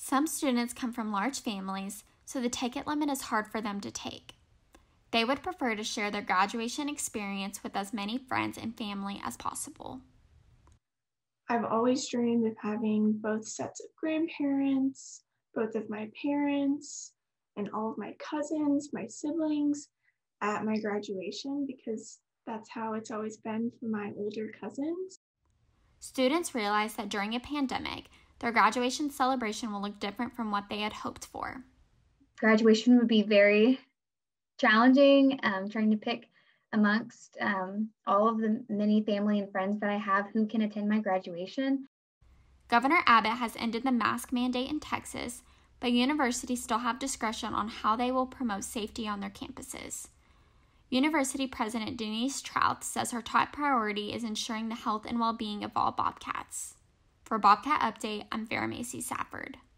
Some students come from large families, so the ticket limit is hard for them to take. They would prefer to share their graduation experience with as many friends and family as possible. I've always dreamed of having both sets of grandparents, both of my parents, and all of my cousins, my siblings, at my graduation because that's how it's always been for my older cousins. Students realize that during a pandemic, their graduation celebration will look different from what they had hoped for. Graduation would be very challenging, trying to pick amongst all of the many family and friends that I have who can attend my graduation. Governor Abbott has ended the mask mandate in Texas, but universities still have discretion on how they will promote safety on their campuses. University President Denise Trouth says her top priority is ensuring the health and well-being of all Bobcats. For Bobcat Update, I'm Farrahmacie Safford.